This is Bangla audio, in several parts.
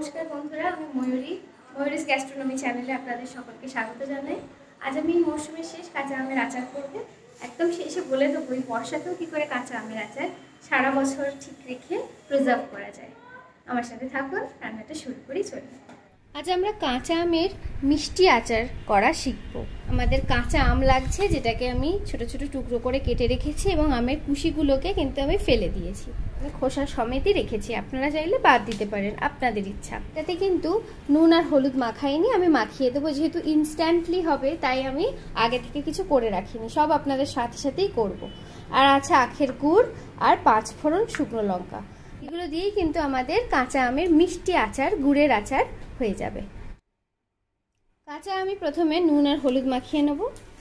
নমস্কার বন্ধুরা, আমি ময়ূরীস গ্যাস্ট্রোনমি চ্যানেলে আপনাদের সকলকে স্বাগত জানাই। আজ আমি মৌসুমের শেষ কাঁচা আমের আচার করব। একদম শেষে বলে দেবো এই বর্ষাতেও কী করে কাঁচা আমের আচার সারা বছর ঠিক রেখে প্রিজার্ভ করা যায়। আমার সাথে থাকুন, রান্নাটা শুরু করি। চলুন। আজ আমরা কাঁচা আমের মিষ্টি আচার করা শিখব। আমাদের কাঁচা আম লাগছে, যেটাকে আমি ছোট ছোট টুকরো করে কেটে রেখেছি এবং আমের কুশিগুলোকে কিন্তু আমি ফেলে দিয়েছি, খোসা সমেতই রেখেছি। আপনারা চাইলে বাদ দিতে পারেন, আপনাদের ইচ্ছা। এটাতে কিন্তু নুন আর হলুদ মাখাইনি, আমি মাখিয়ে দেবো। যেহেতু ইনস্ট্যান্টলি হবে তাই আমি আগে থেকে কিছু করে রাখিনি, সব আপনাদের সাথে সাথেই করব। আর আছে আখের গুড় আর 5 ফোড়ন শুকনো লঙ্কা। এগুলো দিয়েই কিন্তু আমাদের কাঁচা আমের মিষ্টি আচার, গুড়ের আচার হয়ে যাবে। কাঁচা আমি প্রথমে নুন আর হলুদ মাখিয়ে নেব,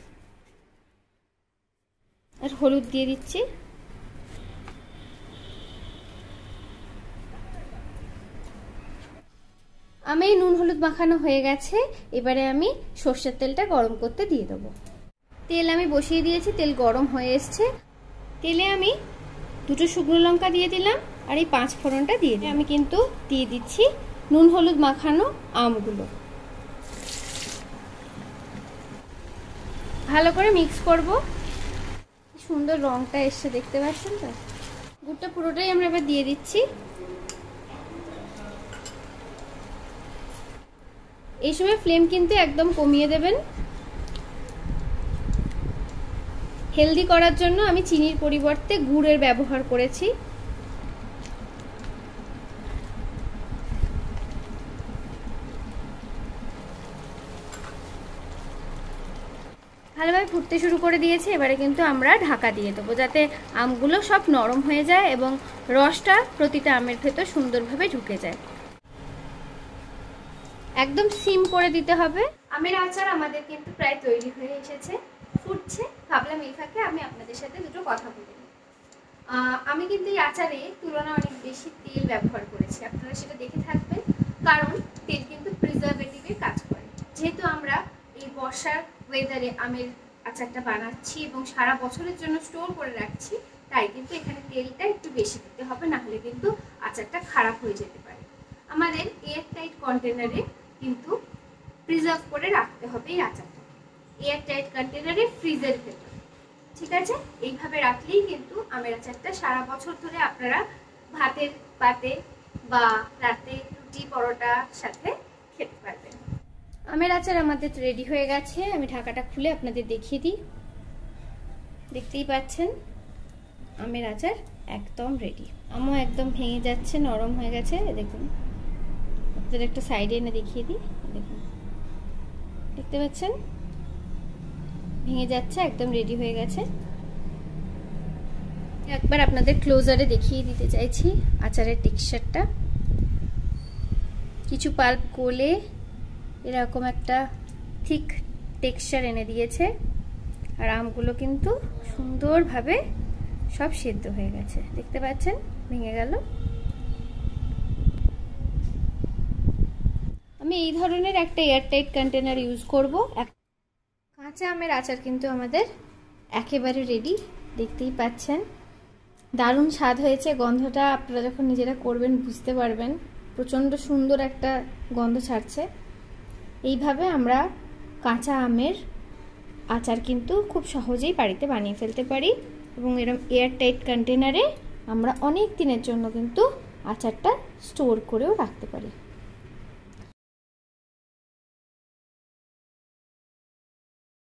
আর হলুদ দিয়ে দিচ্ছি। আমি নুন হলুদ মাখানো হয়ে গেছে, এবারে আমি সর্ষের তেলটা গরম করতে দিয়ে দেবো। তেল আমি বসিয়ে দিয়েছি, তেল গরম হয়ে এসছে। তেলে আমি 2 শুকনো লঙ্কা দিয়ে দিলাম আর এই 5 ফোড়নটা দিয়ে দিই। আমি কিন্তু দিয়ে দিচ্ছি নুন হলুদ মাখানো আমগুলো। ভালো করে মিক্স করব। সুন্দর রংটা এসছে, দেখতে পাচ্ছেন তো? গুড়টা পুরোটাই আমরা এবার দিয়ে দিচ্ছি। এই সময় ফ্লেম কিন্তু একদম কমিয়ে দেবেন। হেলদি করার জন্য আমি চিনির পরিবর্তে গুড়ের ব্যবহার করেছি। ভালোভাবে ফুটতে শুরু করে দিয়েছে। এবারে কিন্তু আমরা ঢাকা দিয়ে দেবো, যাতে আমগুলো সব নরম হয়ে যায় এবং রসটা প্রতিটা আমের ভেতর সুন্দরভাবে ঢুকে যায়। একদম সিম করে দিতে হবে। আমের আচার আমাদের কিন্তু প্রায় তৈরি হয়ে এসেছে, ফুটছে। ভাবলাম এই ফাঁকে আমি আপনাদের সাথে দুটো কথা বলি। আমি কিন্তু এই আচারে তুলনায় অনেক বেশি তেল ব্যবহার করেছি, আপনারা সেটা দেখে থাকবেন, কারণ তেল কিন্তু প্রিজারভেটিভের কাজ করে। যেহেতু আমরা এই বর্ষার ওয়েদারে আমের আচারটা বানাচ্ছি এবং সারা বছরের জন্য স্টোর করে রাখছি, তাই কিন্তু এখানে তেলটা একটু বেশি দিতে হবে, না হলে কিন্তু আচারটা খারাপ হয়ে যেতে পারে। আমাদের এয়ার টাইট কন্টেনারে কিন্তু প্রিজার্ভ করে রাখতে হবে এই আচারটা, এয়ার টাইট কন্টেনারে ফ্রিজের ভেতর। ঠিক আছে? এইভাবে রাখলেই কিন্তু আমের আচারটা সারা বছর ধরে আপনারা ভাতের পাতে বা রাতে রুটি পরোটার সাথে খেতে পারবেন। আমের আচার আমাদের রেডি হয়ে গেছে। আমি ঢাকাটা খুলে আপনাদের দেখিয়ে দিই। দেখতেই পাচ্ছেন আমের আচার একদম রেডি। আমও একদম ভেঙে যাচ্ছে, নরম হয়ে গেছে। দেখুন, আপনাদের একটা সাইডে এনে দেখিয়ে দিই। দেখুন, দেখতে পাচ্ছেন ভেঙে যাচ্ছে, একদম রেডি হয়ে গেছে। একবার আপনাদের ক্লোজারে দেখিয়ে দিতে চাইছি আচারের টেক্সচারটা। কিছু পাল্প গলে এরকম একটা ঠিক টেক্সচার এনে দিয়েছে, আর আমগুলো কিন্তু সুন্দরভাবে সব সেদ্ধ হয়ে গেছে। দেখতে পাচ্ছেন ভেঙে গেল। আমি এই ধরনের একটা এয়ারটাইট কন্টেনার ইউজ করব। কাঁচা আমের আচার কিন্তু আমাদের একেবারে রেডি, দেখতেই পাচ্ছেন। দারুণ স্বাদ হয়েছে। গন্ধটা আপনারা যখন নিজেরা করবেন বুঝতে পারবেন, প্রচণ্ড সুন্দর একটা গন্ধ ছাড়ছে। এইভাবে আমরা কাঁচা আমের আচার কিন্তু খুব সহজেই বাড়িতে বানিয়ে ফেলতে পারি এবং এরকম এয়ারটাইট কন্টেনারে আমরা অনেক দিনের জন্য কিন্তু আচারটা স্টোর করেও রাখতে পারি।